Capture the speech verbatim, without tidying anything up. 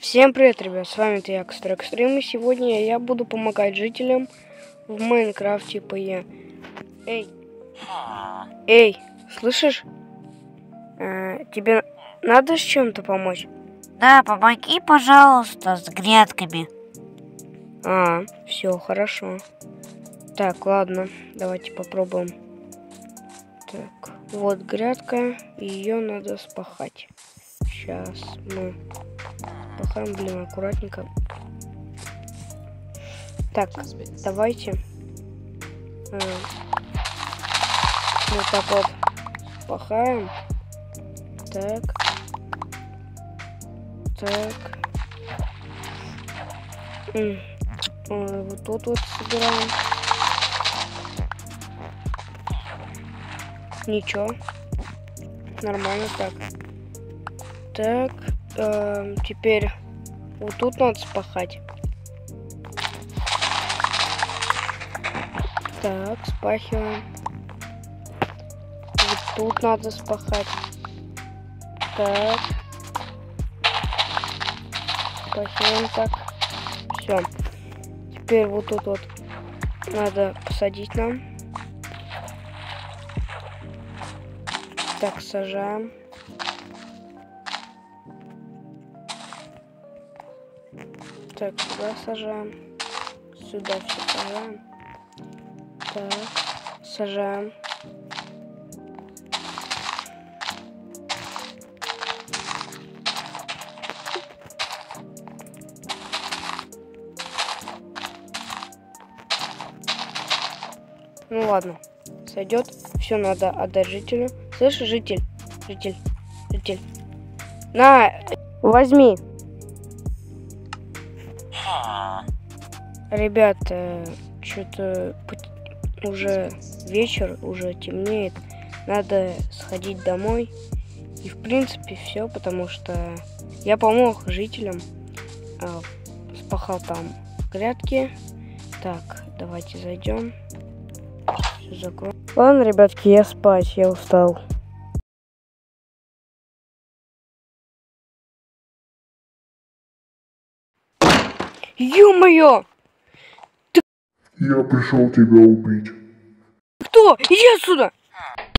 Всем привет, ребят, с вами я, Экстрим, и сегодня я буду помогать жителям в Майнкрафте по е. Эй, эй, слышишь? А, тебе надо с чем-то помочь? Да, помоги, пожалуйста, с грядками. А, все, хорошо. Так, ладно, давайте попробуем. Так, вот грядка, ее надо спахать. Сейчас мы спахаем, блин, аккуратненько. Так, давайте. А, вот так вот спахаем. Так. Так. М. А, вот тут вот собираем. Ничего. Нормально так. Так. Э, теперь вот тут надо спахать. Так, спахиваем. Вот тут надо спахать. Так. Спахиваем так. Все. Теперь вот тут вот надо посадить нам. Так, сажаем. Так, сюда сажаем. Сюда все сажаем. Так, сажаем. Ну ладно, сойдет. Все надо отдать жителю. Слышишь, житель? Житель. Житель. На, возьми. Ребята, что-то уже вечер, уже темнеет. Надо сходить домой. И в принципе все, потому что я помог жителям. А, спахал там грядки. Так, давайте зайдем. Все закроем. Ладно, ребятки, я спать, я устал. Ё-моё! Я пришел тебя убить. Кто? Иди отсюда!